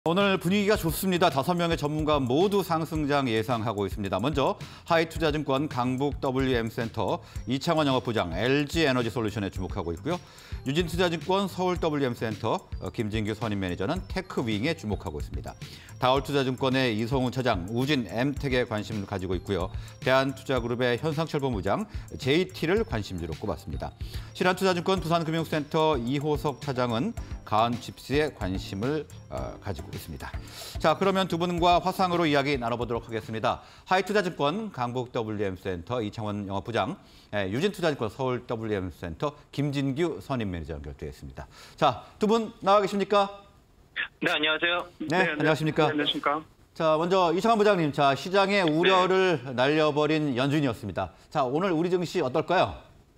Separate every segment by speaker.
Speaker 1: 오늘 분위기가 좋습니다. 5명의 전문가 모두 상승장 예상하고 있습니다. 먼저 하이투자증권 강북 WM센터 이창원 영업부장 LG에너지솔루션에 주목하고 있고요. 유진투자증권 서울 WM센터 김진규 선임 매니저는 테크윙에 주목하고 있습니다. 다올투자증권의 이성훈 차장 우진 M텍에 관심을 가지고 있고요. 대한투자그룹의 현상철 본부장 JT를 관심주로 꼽았습니다. 신한투자증권 부산금융센터 이호석 차장은 가은칩스에 관심을 가지고 있습니다. 자, 그러면 두 분과 화상으로 이야기 나눠보도록 하겠습니다. 하이투자증권 강북 WM센터 이창원 영업부장, 유진투자증권 서울 WM센터 김진규 선임 매니저 연결되어 있습니다. 자, 두 분 나와 계십니까?
Speaker 2: 네, 안녕하세요.
Speaker 1: 네, 안녕하십니까?
Speaker 3: 네, 안녕하십니까?
Speaker 1: 자, 먼저 이창원 부장님, 자, 시장의 우려를 날려버린 연준이었습니다. 자, 오늘 우리 증시 어떨까요?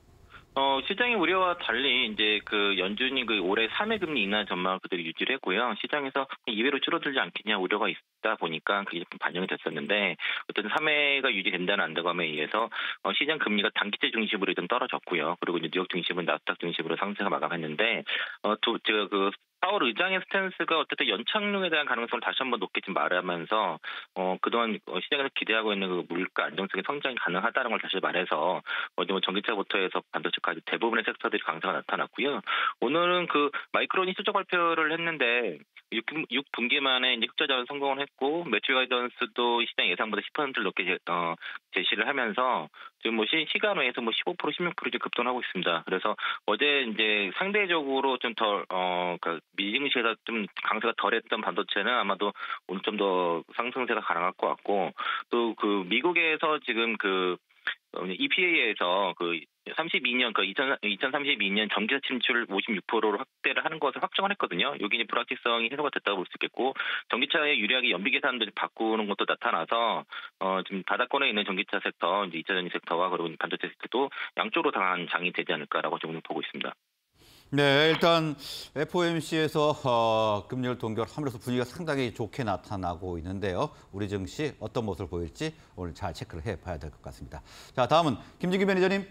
Speaker 2: 시장의 우려와 달리 이제 그 연준이 그 올해 3회 금리 인하 전망을 그대로 유지를 했고요. 시장에서 2회로 줄어들지 않겠냐 우려가 있다 보니까 그게 좀 반영이 됐었는데 어떤 3회가 유지된다는 안정감에 의해서 시장 금리가 단기채 중심으로 좀 떨어졌고요. 그리고 이제 뉴욕 중심은 나스닥 중심으로 상승을 마감했는데 제가 그 파월 의장의 스탠스가 어쨌든 연착륙에 대한 가능성을 다시 한번 높게 좀 말하면서 그동안 시장에서 기대하고 있는 그 물가 안정성의 성장이 가능하다는 걸 다시 말해서 어제 뭐 전기차부터 해서 반도체까지 대부분의 섹터들이 강세가 나타났고요. 오늘은 그 마이크론이 실적 발표를 했는데 6분기 만에 이제 흑자 전환 성공을 했고 매출 가이던스도 시장 예상보다 10%를 높게 제시를 하면서 지금 뭐 시간 외에서 뭐 15%, 16% 이제 급등하고 있습니다. 그래서 어제 이제 상대적으로 좀 더 미증시에서 좀 강세가 덜했던 반도체는 아마도 오늘 좀 더 상승세가 가능할 것 같고 또 그 미국에서 지금 그 EPA에서 그 32년, 2032년 전기차 침출 56%로 확대를 하는 것을 확정을 했거든요. 여기 이제 불확실성이 해소가 됐다고 볼 수 있겠고, 전기차의 유리하게 연비 계산도 바꾸는 것도 나타나서, 지금 바닥권에 있는 전기차 섹터, 이제 2차 전지 섹터와 그리고 반도체 섹터도 양쪽으로 당한 장이 되지 않을까라고 지금 보고 있습니다.
Speaker 1: 네, 일단 FOMC에서 금리를 동결함으로써 분위기가 상당히 좋게 나타나고 있는데요. 우리 증시 어떤 모습을 보일지 오늘 잘 체크를 해봐야 될 것 같습니다. 자, 다음은 김진규 매니저님.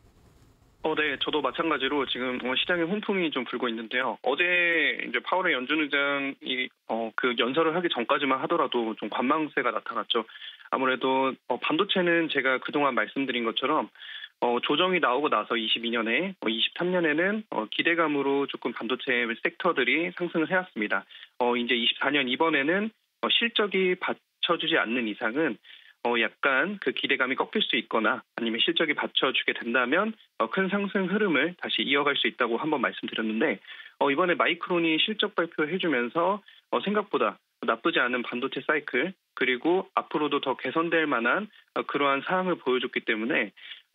Speaker 3: 네, 저도 마찬가지로 지금 시장에 훈풍이 좀 불고 있는데요. 어제 이제 파월의 연준 의장이 그 연설을 하기 전까지만 하더라도 좀 관망세가 나타났죠. 아무래도 반도체는 제가 그동안 말씀드린 것처럼 조정이 나오고 나서 22년에, 23년에는 기대감으로 조금 반도체 섹터들이 상승을 해왔습니다. 이제 24년 이번에는 실적이 받쳐주지 않는 이상은 약간 그 기대감이 꺾일 수 있거나 아니면 실적이 받쳐주게 된다면 큰 상승 흐름을 다시 이어갈 수 있다고 한번 말씀드렸는데 이번에 마이크론이 실적 발표해주면서 생각보다 나쁘지 않은 반도체 사이클 그리고 앞으로도 더 개선될 만한 그러한 사항을 보여줬기 때문에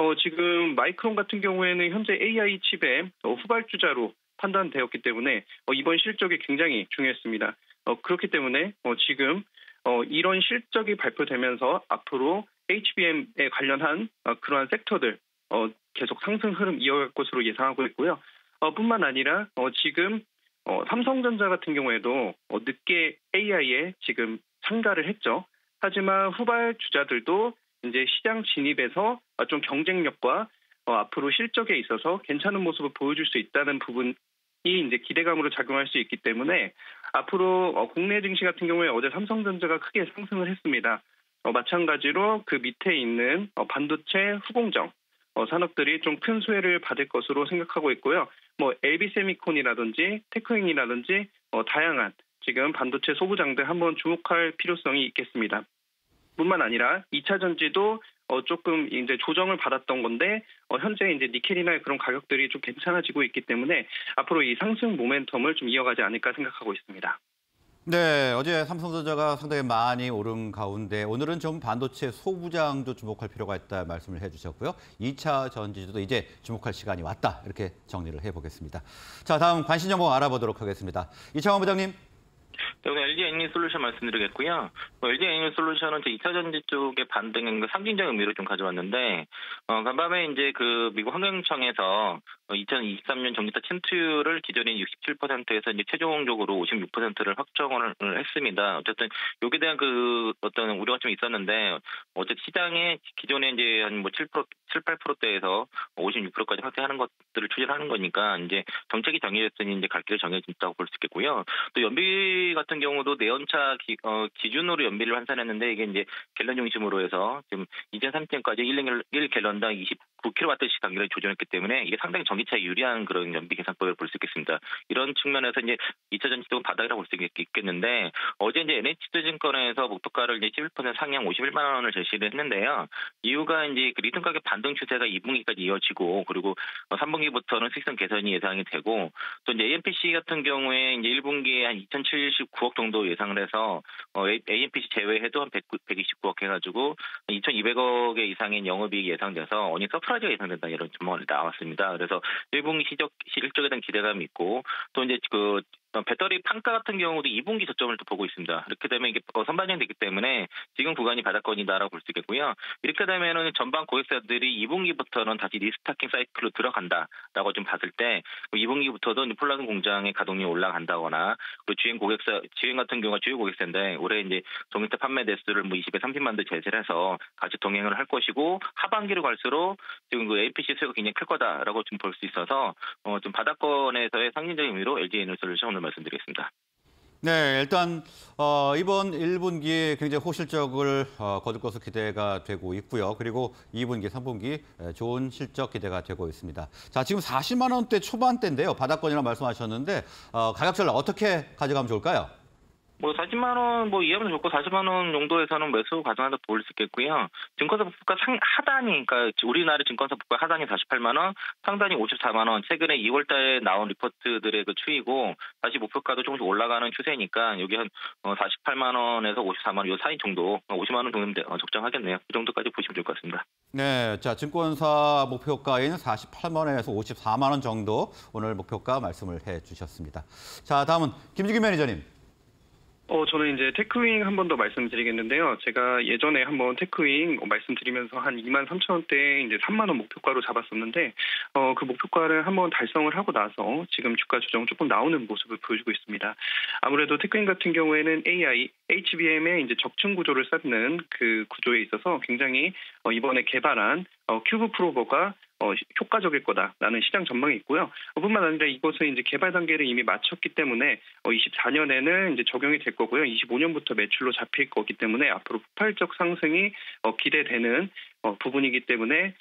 Speaker 3: 지금 마이크론 같은 경우에는 현재 AI 칩의 후발주자로 판단되었기 때문에 이번 실적이 굉장히 중요했습니다. 그렇기 때문에 지금 이런 실적이 발표되면서 앞으로 HBM에 관련한 그러한 섹터들 계속 상승 흐름 이어갈 것으로 예상하고 있고요. 뿐만 아니라 지금 삼성전자 같은 경우에도 늦게 AI에 지금 참가를 했죠. 하지만 후발 주자들도 이제 시장 진입에서 좀 경쟁력과 앞으로 실적에 있어서 괜찮은 모습을 보여줄 수 있다는 부분이 이제 기대감으로 작용할 수 있기 때문에 앞으로 국내 증시 같은 경우에 어제 삼성전자가 크게 상승을 했습니다. 마찬가지로 그 밑에 있는 반도체 후공정 산업들이 좀 큰 수혜를 받을 것으로 생각하고 있고요. 뭐 LB세미콘이라든지 테크윙이라든지 다양한 지금 반도체 소부장들 한번 주목할 필요성이 있겠습니다. 뿐만 아니라 2차 전지도 조금 이제 조정을 받았던 건데 현재 이제 니켈이나 그런 가격들이 좀 괜찮아지고 있기 때문에 앞으로 이 상승 모멘텀을 좀 이어가지 않을까 생각하고 있습니다.
Speaker 1: 네, 어제 삼성전자가 상당히 많이 오른 가운데 오늘은 좀 반도체 소부장도 주목할 필요가 있다 말씀을 해주셨고요. 2차 전지도 이제 주목할 시간이 왔다 이렇게 정리를 해보겠습니다. 자, 다음 관심 정보 알아보도록 하겠습니다. 이창원 부장님.
Speaker 2: 네, 오늘 LG 에너지솔루션 말씀드리겠고요. LG 에너지솔루션은 2차 전지 쪽의 반등의 상징적 의미로 좀 가져왔는데, 간밤에 이제 그 미국 환경청에서 2023년 전기차 침투율을 기존의 67%에서 이제 최종적으로 56%를 확정을 했습니다. 어쨌든 여기에 대한 그 어떤 우려가 좀 있었는데, 어제 시장에 기존에 이제 한 뭐 7, 8%대에서 56%까지 확대하는 것들을 추진하는 거니까 이제 정책이 정해졌으니 이제 갈 길을 정해진다고 볼 수 있겠고요. 또 연비 AMPC 같은 경우도 내연차 기준으로 연비를 환산했는데 이게 이제 갤런 중심으로 해서 지금 2030년까지 1갤런당 29kWh 단계를 조정했기 때문에 이게 상당히 전기차에 유리한 그런 연비 계산법을 볼 수 있겠습니다. 이런 측면에서 이제 2차 전지도 바닥이라고 볼 수 있겠는데 어제 이제 NH투자증권에서 목표가를 이제 11% 상향 51만 원을 제시를 했는데요. 이유가 이제 그 리튬 가격 반등 추세가 2분기까지 이어지고 그리고 3분기부터는 수익성 개선이 예상이 되고 또 이제 AMPC 같은 경우에 이제 1분기에 한 2,079억 정도 예상을 해서 AMPC 제외해도 한 129억 해가지고 2,200억 이상의 영업이익이 예상돼서 어닝 서프라이즈가 예상된다 이런 전망이 나왔습니다. 그래서 1분기 실적에 대한 기대감이 있고 또 이제 그 배터리 판가 같은 경우도 2분기 저점을 또 보고 있습니다. 이렇게 되면 이게 선반영되기 때문에 지금 구간이 바닥권이다라고 볼 수 있겠고요. 이렇게 되면은 전방 고객사들이 2분기부터는 다시 리스타킹 사이클로 들어간다라고 좀 봤을 때 2분기부터도 폴란드 공장의 가동률이 올라간다거나 그리고 주행 같은 경우가 주요 고객사인데 올해 이제 동일대 판매 대수를 20에 30만 대 제시를 해서 같이 동행을 할 것이고 하반기로 갈수록 지금 그 APC 수요가 굉장히 클 거다라고 좀 볼 수 있어서 좀 바닥권에서의 상징적인 의미로 LG에너지솔루션 오늘 말씀드리겠습니다.
Speaker 1: 네, 일단 이번 1분기에 굉장히 호실적을 거둘 것으로 기대가 되고 있고요. 그리고 2분기, 3분기 좋은 실적 기대가 되고 있습니다. 자, 지금 40만 원대 초반대인데요. 바닥권이라고 말씀하셨는데 가격 전략 어떻게 가져가면 좋을까요?
Speaker 2: 40만 원 이하면 좋고 40만 원 정도에서는 매수 가능하다 볼 수 있겠고요. 증권사 목표가 하단이 그러니까 우리나라 증권사 목표 하단이 48만 원, 상단이 54만 원. 최근에 2월 달에 나온 리포트들의 그 추이고 다시 목표가도 조금씩 올라가는 추세니까 여기 한 48만 원에서 54만 원 요 사이 정도 50만 원 정도면 적정하겠네요. 그 정도까지 보시면 좋을 것 같습니다.
Speaker 1: 네, 자 증권사 목표가인 48만 원에서 54만 원 정도 오늘 목표가 말씀을 해주셨습니다. 자, 다음은 김주기 매니저님.
Speaker 3: 저는 이제 테크윙 한 번 더 말씀드리겠는데요. 제가 예전에 한번 테크윙 말씀드리면서 한 2만 3천 원대 이제 3만 원 목표가로 잡았었는데 그 목표가를 한번 달성을 하고 나서 지금 주가 조정 조금 나오는 모습을 보여주고 있습니다. 아무래도 테크윙 같은 경우에는 AI, HBM의 이제 적층 구조를 쌓는 그 구조에 있어서 굉장히 이번에 개발한 큐브 프로버가 효과적일 거다라는 시장 전망이 있고요. 뿐만 아니라 이것은 이제 개발 단계를 이미 마쳤기 때문에 24년에는 이제 적용이 될 거고요. 25년부터 매출로 잡힐 거기 때문에 앞으로 폭발적 상승이 기대되는 부분이기 때문에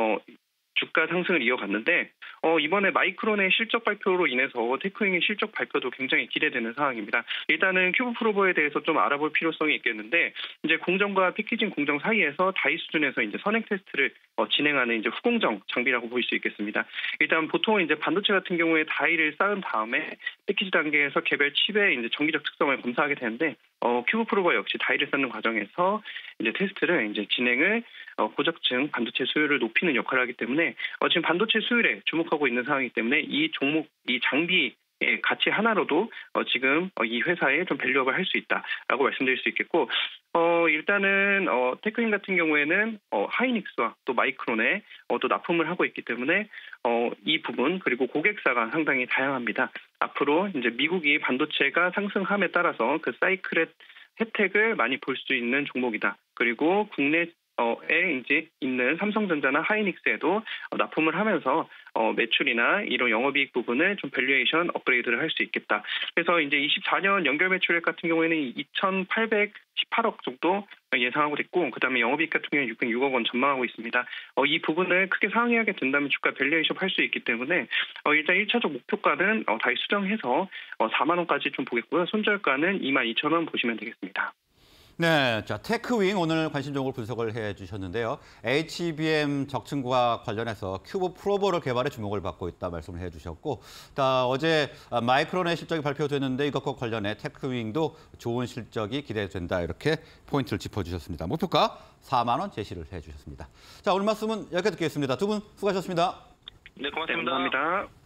Speaker 3: 주가 상승을 이어갔는데 이번에 마이크론의 실적 발표로 인해서 테크윙의 실적 발표도 굉장히 기대되는 상황입니다. 일단은 큐브 프로버에 대해서 좀 알아볼 필요성이 있겠는데 이제 공정과 패키징 공정 사이에서 다이 수준에서 이제 선행 테스트를 진행하는 이제 후공정 장비라고 볼 수 있겠습니다. 일단 보통 이제 반도체 같은 경우에 다이를 쌓은 다음에 패키지 단계에서 개별 칩의 이제 정기적 특성을 검사하게 되는데 큐브 프로버 역시 다이를 쌓는 과정에서 이제 테스트를 이제 진행을 고적층 반도체 수요를 높이는 역할을 하기 때문에 지금 반도체 수요에 주목하고 있는 상황이기 때문에 이 종목, 이 장비 가치 하나로도 지금 이 회사에 좀 밸류업을 할 수 있다라고 말씀드릴 수 있겠고 일단은 테크윈 같은 경우에는 하이닉스와 또 마이크론에 또 납품을 하고 있기 때문에 이 부분 그리고 고객사가 상당히 다양합니다. 앞으로 이제 미국이 반도체가 상승함에 따라서 그 사이클의 혜택을 많이 볼 수 있는 종목이다. 그리고 국내 에 이제 있는 삼성전자나 하이닉스에도 납품을 하면서 매출이나 이런 영업이익 부분을 좀 밸류에이션 업그레이드를 할 수 있겠다. 그래서 이제 24년 연결 매출액 같은 경우에는 2,818억 정도 예상하고 있고, 그다음에 영업이익 같은 경우는 606억 원 전망하고 있습니다. 이 부분을 크게 상회하게 된다면 주가 밸류에이션 할 수 있기 때문에 일단 1차적 목표가는 다시 수정해서 4만 원까지 좀 보겠고요. 손절가는 22,000원 보시면 되겠습니다.
Speaker 1: 네, 자 테크윙 오늘 관심 종목을 분석을 해주셨는데요. HBM 적층과 관련해서 큐브 프로버를 개발해 주목을 받고 있다 말씀을 해주셨고, 어제 마이크론의 실적이 발표됐는데 이것과 관련해 테크윙도 좋은 실적이 기대된다 이렇게 포인트를 짚어주셨습니다. 목표가 4만 원 제시를 해주셨습니다. 자 오늘 말씀은 여기까지 듣겠습니다. 두 분 수고하셨습니다.
Speaker 2: 네, 고맙습니다.
Speaker 3: 네, 감사합니다.